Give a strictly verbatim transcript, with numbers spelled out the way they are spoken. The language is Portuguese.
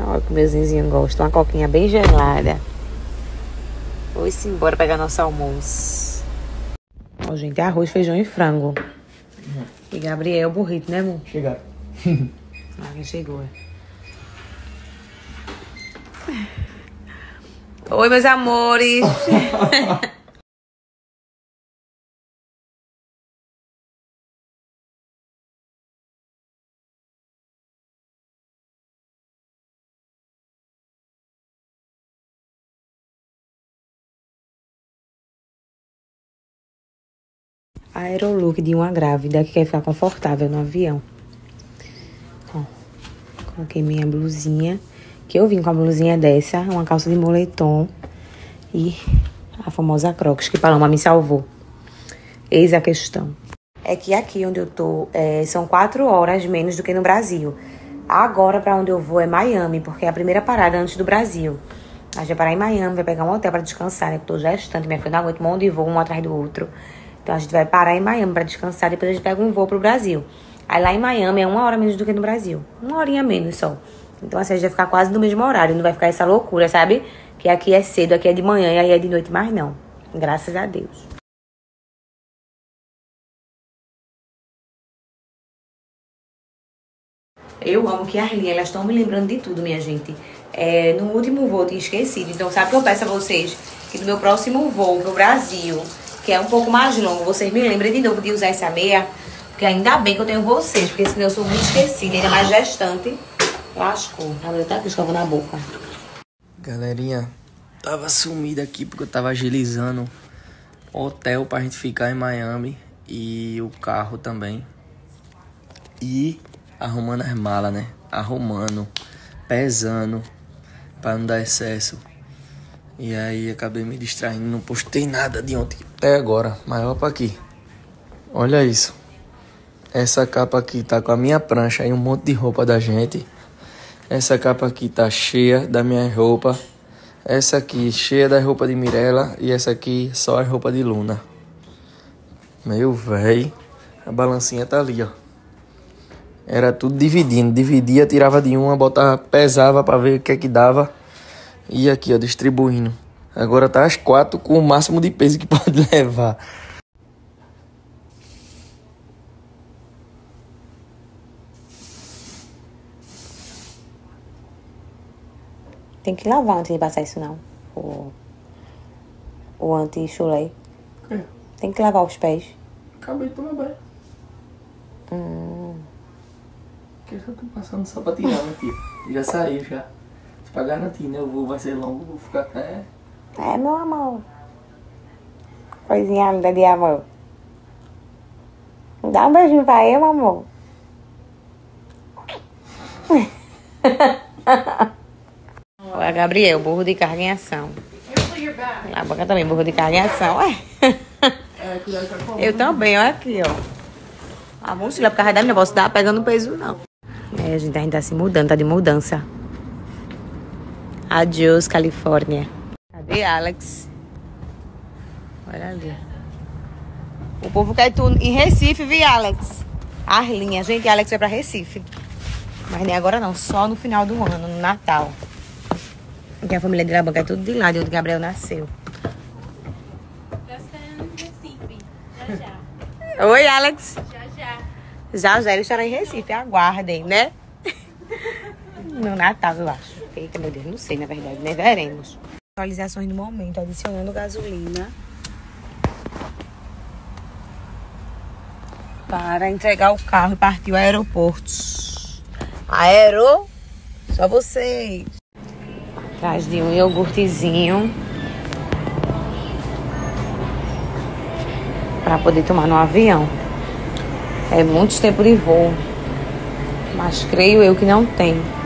Olha que meus vizinhos gostam. Uma coquinha bem gelada. Foi-se embora pegar nosso almoço. Ó, gente, arroz, feijão e frango. Uhum. E Gabriel, burrito, né, amor? Chegaram. Ah, chegou. Oi, meus amores. Aerolook de uma grávida que quer ficar confortável no avião. Ó, coloquei minha blusinha, que eu vim com a blusinha dessa, uma calça de moletom e a famosa Crocs, que Paloma me salvou. Eis a questão. É que aqui onde eu tô, é, são quatro horas menos do que no Brasil. Agora, pra onde eu vou é Miami, porque é a primeira parada antes do Brasil. A gente vai parar em Miami, vai pegar um hotel pra descansar, né? Que eu tô gestante, minha filha não aguenta um monte de voo, um atrás do outro. Então a gente vai parar em Miami pra descansar, depois a gente pega um voo pro Brasil. Aí lá em Miami é uma hora menos do que no Brasil. Uma horinha menos só. Então assim, a gente vai ficar quase no mesmo horário, não vai ficar essa loucura, sabe? Que aqui é cedo, aqui é de manhã e aí é de noite, mas não. Graças a Deus. Eu amo que as linhas, elas estão me lembrando de tudo, minha gente. É, no último voo eu tinha esquecido, então sabe o que eu peço a vocês? Que no meu próximo voo pro Brasil, que é um pouco mais longo, vocês me lembrem de novo de usar essa meia, porque ainda bem que eu tenho vocês, porque senão eu sou muito esquecida, ainda mais gestante. Lascou, ela tá aqui escovando na boca. Galerinha, tava sumida aqui porque eu tava agilizando hotel pra gente ficar em Miami e o carro também. E arrumando as malas, né? Arrumando, pesando, pra não dar excesso. E aí acabei me distraindo, não postei nada de ontem até agora. Mas olha pra aqui. Olha isso. Essa capa aqui tá com a minha prancha e um monte de roupa da gente. Essa capa aqui tá cheia da minha roupa. Essa aqui cheia da roupa de Mirella. E essa aqui só a roupa de Luna. Meu véi. A balancinha tá ali, ó. Era tudo dividindo. Dividia, tirava de uma, botava, pesava pra ver o que é que dava. E aqui, ó, distribuindo. Agora tá às quatro com o máximo de peso que pode levar. Tem que lavar antes de passar isso, não. O, o anti-chulé. É. Tem que lavar os pés. Acabei de tomar banho. Hum. Que eu já tô passando só pra tirar, né, tia? Já saiu, já. Pra garantir, né? O voo vai ser longo, vou ficar até... É, meu amor. Coisinha linda de amor. Dá um beijinho pra eu, amor. Olha, Gabriel, burro de carga em ação. A boca também, burro de carga em ação. Eu também, olha aqui, ó. A mochila, por causa da minha, não posso dar pegando peso, não. É, a gente ainda tá se mudando, tá de mudança. Adiós, Califórnia. Cadê Alex? Olha ali. O povo quer tu em Recife, viu, Alex? Arlinha, gente, Alex vai pra Recife. Mas nem agora não, só no final do ano, no Natal. Porque a família de Labanca é tudo de lá, de onde Gabriel nasceu. Já estaremos em Recife, já já. Oi, Alex. Já já. Já já ele estará em Recife, aguardem, né? No Natal, eu acho. Eita, meu Deus, não sei, na verdade, né? Veremos. Atualizações no momento, adicionando gasolina para entregar o carro e partir ao aeroporto. Aero, só vocês. Atrás de um iogurtezinho para poder tomar no avião. É muito tempo de voo, mas creio eu que não tem.